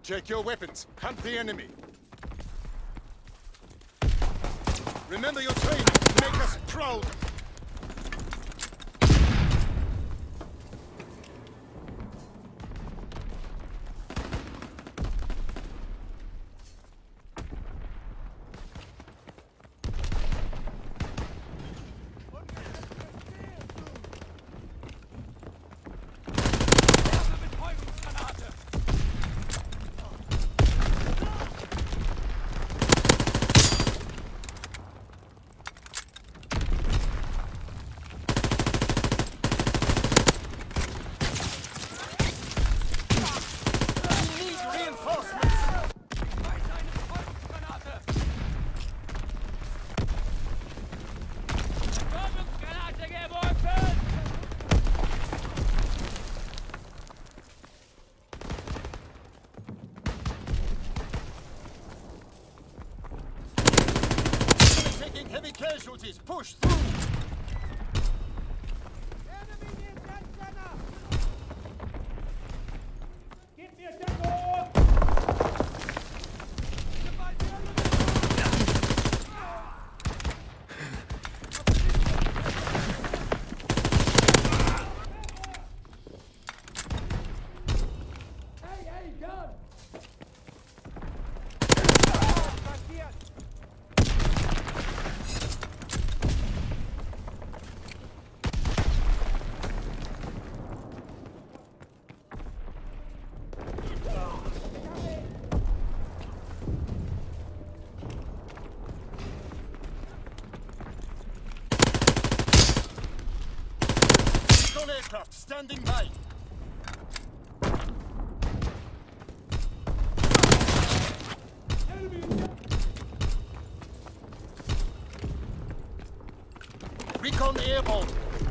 Check your weapons. Hunt the enemy. Remember your training. Make us proud. Heavy casualties, push through! Aircraft standing by. Recon airborne.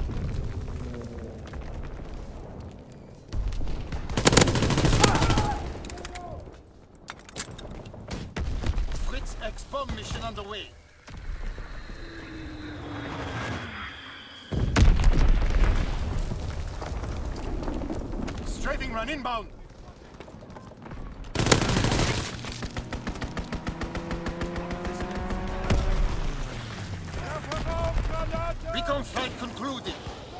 Fritz X-bomb mission underway. Strafing run inbound. Recon flight concluded.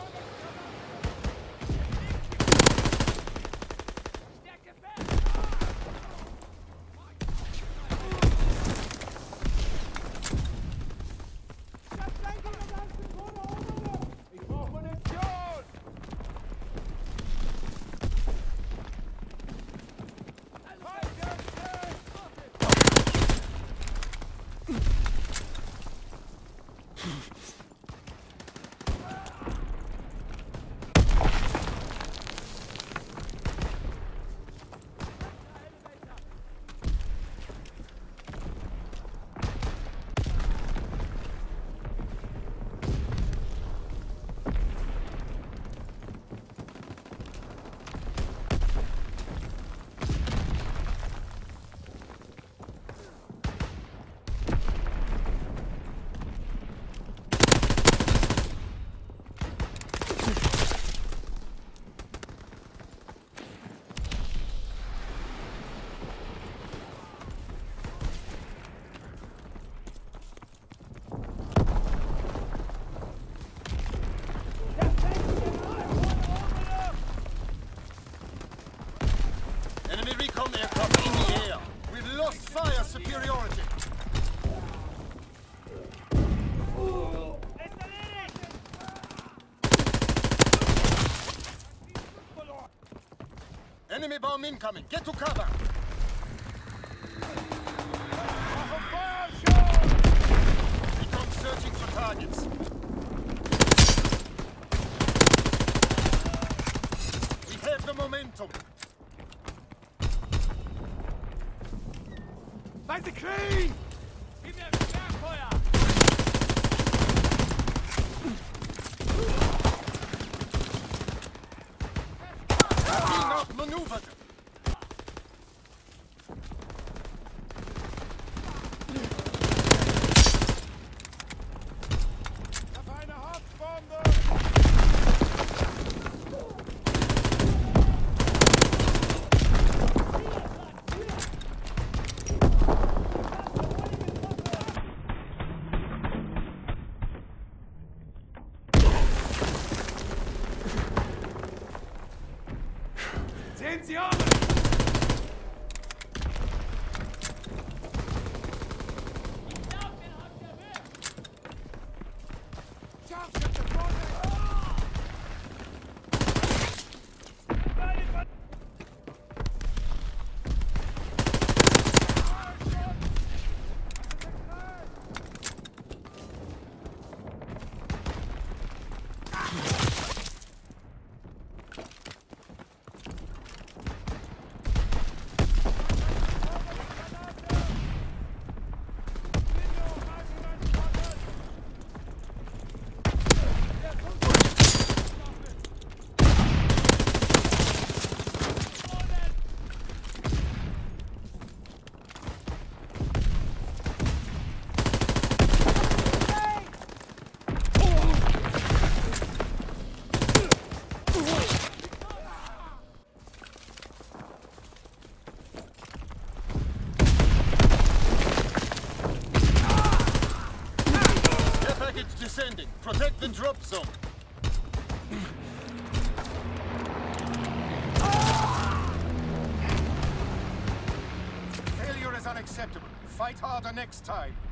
Enemy recon aircraft in the air. We've lost fire superiority. Enemy bomb incoming. Get to cover. Recon searching for targets. We have the momentum. Weiße Krieg! Gib mir Fernfeuer! Being outmaneuvered. Heben Sie Arme! Descending. Protect the drop zone. Failure is unacceptable. Fight harder next time.